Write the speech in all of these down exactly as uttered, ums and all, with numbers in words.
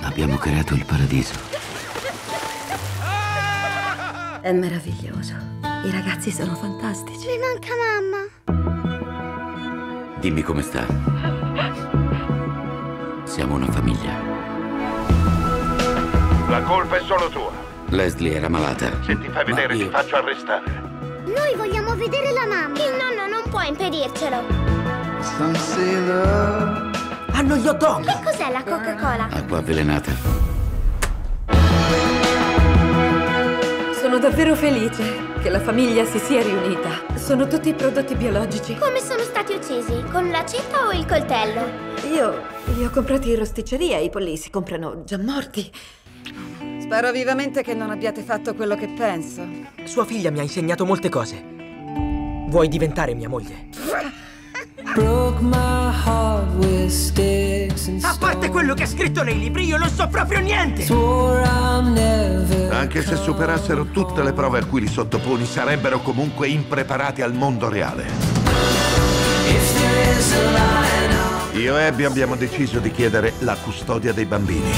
Abbiamo creato il paradiso. È meraviglioso. I ragazzi sono fantastici. Mi manca mamma. Dimmi come sta. Siamo una famiglia. La colpa è solo tua. Leslie era malata. Se ti fai vedere io... ti faccio arrestare. Noi vogliamo vedere la mamma. Il nonno non può impedircelo. Hanno gli hot dog. Che cos'è la Coca-Cola? Acqua avvelenata. Sono davvero felice che la famiglia si sia riunita. Sono tutti prodotti biologici. Come sono stati uccisi? Con l'aceto o il coltello? Io li ho comprati in rosticceria, i polli si comprano già morti. Spero vivamente che non abbiate fatto quello che penso. Sua figlia mi ha insegnato molte cose. Vuoi diventare mia moglie? A parte quello che è scritto nei libri, io non so proprio niente! Anche se superassero tutte le prove a cui li sottoponi, sarebbero comunque impreparati al mondo reale. Io e Abby abbiamo deciso di chiedere la custodia dei bambini.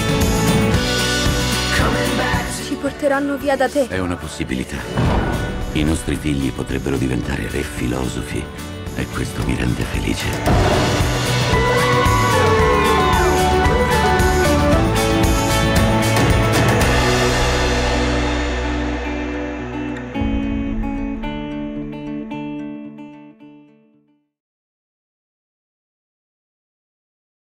Ci porteranno via da te. È una possibilità. I nostri figli potrebbero diventare re filosofi e questo mi rende felice.